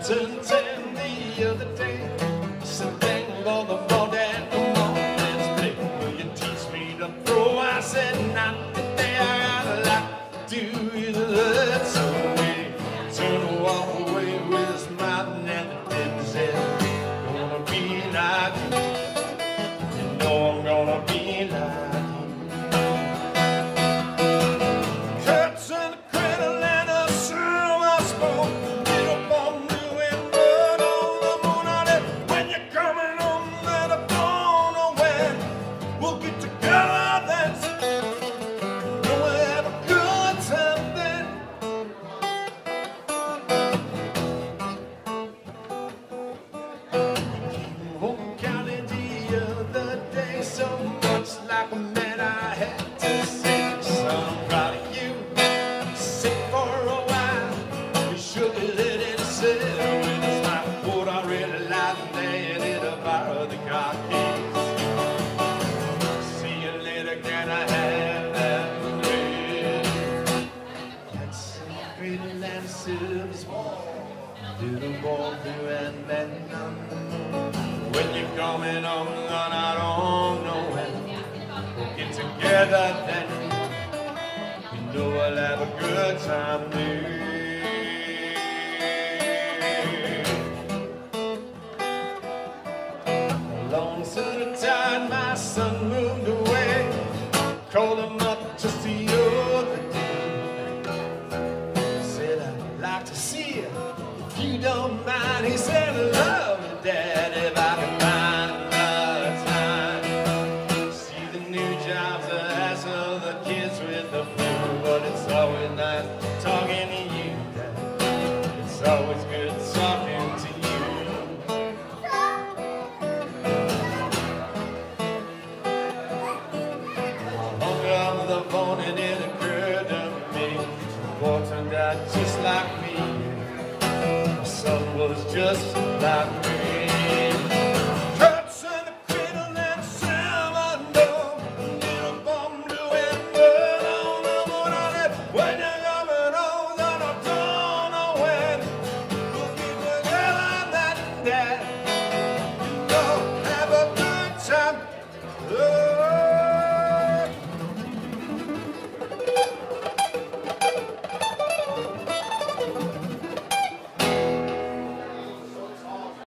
turned 10 the other day. Something about the ball that the moment's play. Will you teach me to throw? I said, not today. I got a lot to do with love. So we turn to walk away with a smile and then said, gonna be like you. You know I'm gonna be like you. Cuts and the cradle and a song I spoke. Get up on you and run on the moon out there. When you're coming home, let a phone away. We'll get together then. We'll have a good time then. Came home counting the other day. So much like a man I had to say. Son, I'm proud of you. Sick for a while. You should be letting it settle. When it's like what I really like, and then it'll borrow the car keys. See you later, can I have that ring? That's some cradle and silver spoon. Little boy, blue and men. When you're coming home, and I don't know when. We'll get together then. You know I'll have a good time there. Along to the tide, my son moved away. Called him up just the other day. Said, I'd like to see you if you don't mind. He said, I love you, Dad, if I can find another time. See the new jobs, the hassle, the kids with the flu. But it's always nice talking to you, Dad. It's always good talking to you. I hung up the phone and it occurred to me. The boy turned out just like me. My son was just like me.